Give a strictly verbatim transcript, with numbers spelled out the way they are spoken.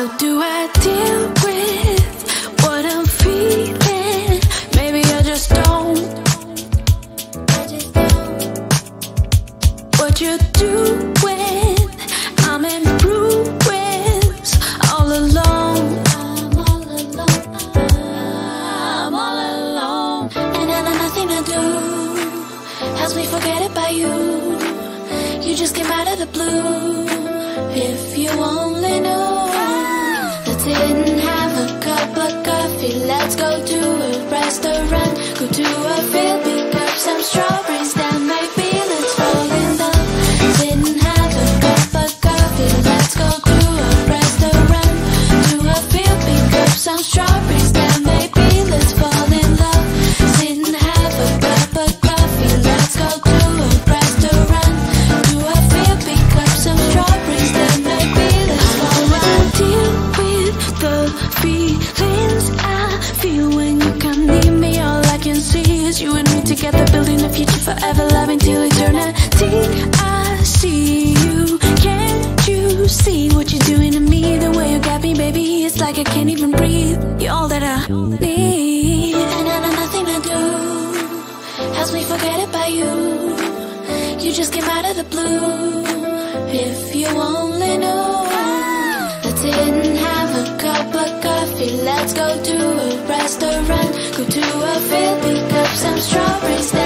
How do I deal with what I'm feeling? Maybe I just don't. I just don't. What you do when I'm in ruins, all alone. I'm all alone. I'm all alone. And then nothing I do helps me forget about you. You just came out of the blue. If you only knew, let's sit and have a cup of coffee. Let's go to a restaurant, go to a field, pick up some strawberries, then maybe let's fall in love. Sit and have a cup of coffee. Let's go to a restaurant, to a field, pick up some strawberries, then maybe let's fall in love. Sit and have a cup of coffee. Let's go to a restaurant, to a field, pick up some strawberries, then maybe let's fall in love. Deal with the feelings I feel when you come near me. All I can see is you and me together, building a future forever, loving till eternity. I see you, can't you see what you're doing to me? The way you got me, baby, it's like I can't even breathe. You're all that I need. And I know nothing I do helps me forget about you. You just came out of the blue. If you only knew, let's sit and have a cup of coffee. Let's go to a restaurant, go to a field, pick up some strawberries.